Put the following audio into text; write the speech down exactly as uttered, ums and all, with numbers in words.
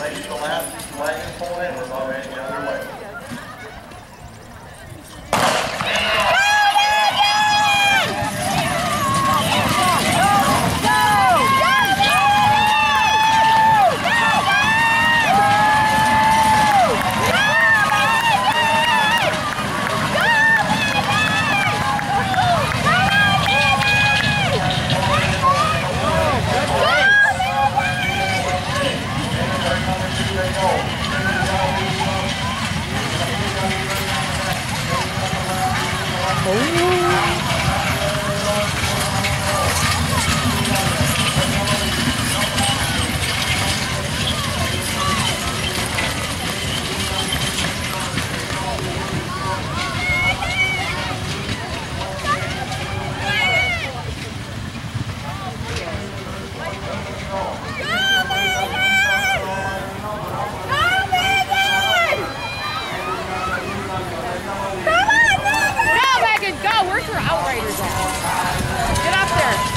Make the last wagon pull in. We're already underway. Where's your Outriders at? Get up there.